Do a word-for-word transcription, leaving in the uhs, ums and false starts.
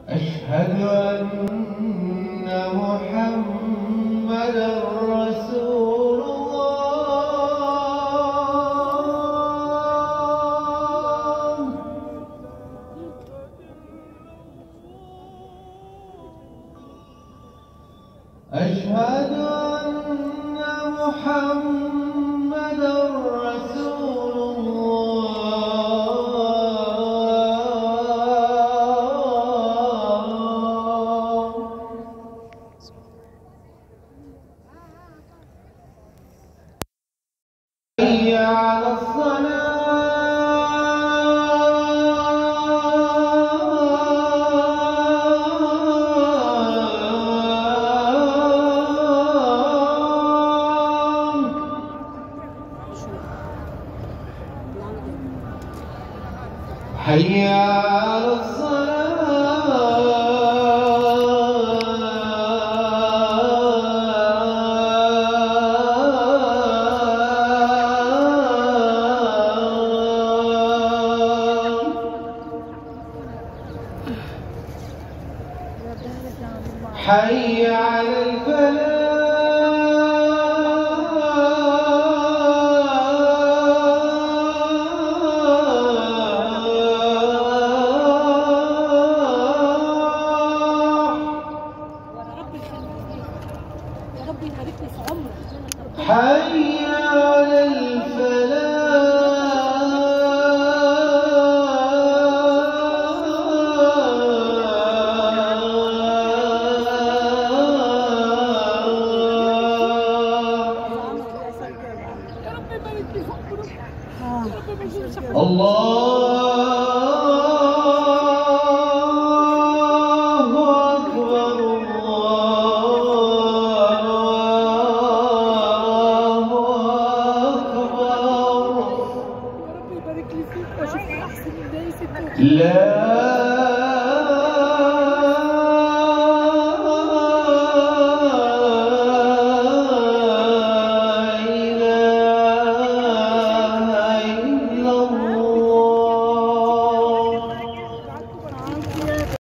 أشهد أن محمدًا رسول الله. أشهد أن محمدًا رسول الله. حي على الصلاة. حي على الصلاة. حي على الفلاح. حي على الفلاح. الله أكبر الله أكبر. لا